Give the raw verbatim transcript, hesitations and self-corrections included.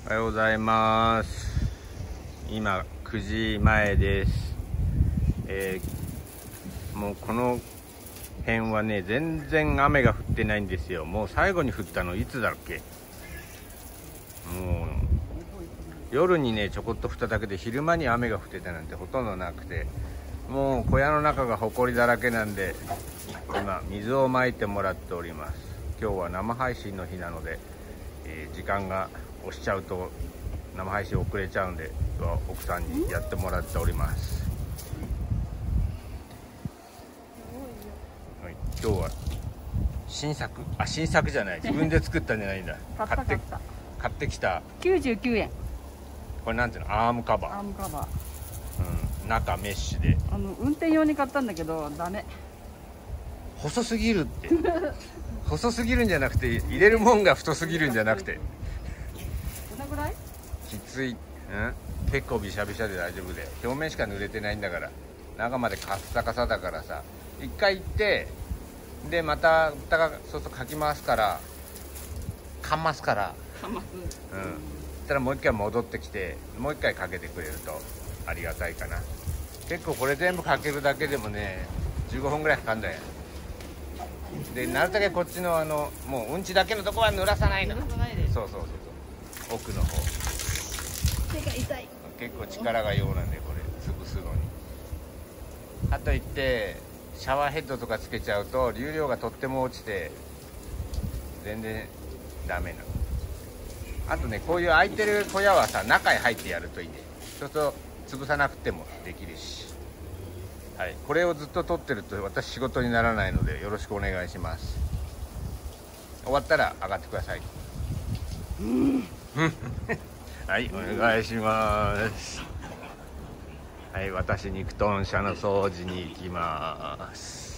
おはようございます。今くじまえです。えー、もうこの辺はね、全然雨が降ってないんですよ。もう最後に降ったのいつだっけ。もう夜にねちょこっと降っただけで、昼間に雨が降ってたなんてほとんどなくて、もう小屋の中がほこりだらけなんで、今水をまいてもらっております。今日は生配信の日なので、えー、時間が押しちゃうと生配信遅れちゃうんで、奥さんにやってもらっております。はい、今日は新作、あ、新作じゃない、自分で作ったんじゃないんだ買った買った買ってきたきゅうじゅうきゅうえん。 これなんていうの、アームカバー。 アームカバー、 うん、中メッシュで、 あの運転用に買ったんだけどダメ。 細すぎるって細すぎるんじゃなくて、入れるもんが太すぎるんじゃなくて、 どのぐらいきつい、うん、結構びしゃびしゃで大丈夫で、表面しか濡れてないんだから、中までカッサカサだからさ、一回行ってでまた歌がそうするとかき回すから、かますからかます。 うん、そしたらもう一回戻ってきて、もう一回かけてくれるとありがたいかな。結構これ全部かけるだけでもね、じゅうごふんぐらいかかんだよ。でなるだけこっちのあのもううんちだけのとこは濡らさないの。 濡らさないで。 そうそうそうそう、奥の方手が痛い。 結構力が用なんで、これ潰すのに。かといってシャワーヘッドとかつけちゃうと流量がとっても落ちて全然ダメなの。あとね、こういう空いてる小屋はさ、中へ入ってやるといいね。そうすると潰さなくてもできるし、はい、これをずっと撮ってると私仕事にならないので、よろしくお願いします。終わったら上がってください。はい、お願いします。はい、私肉豚舎の掃除に行きます。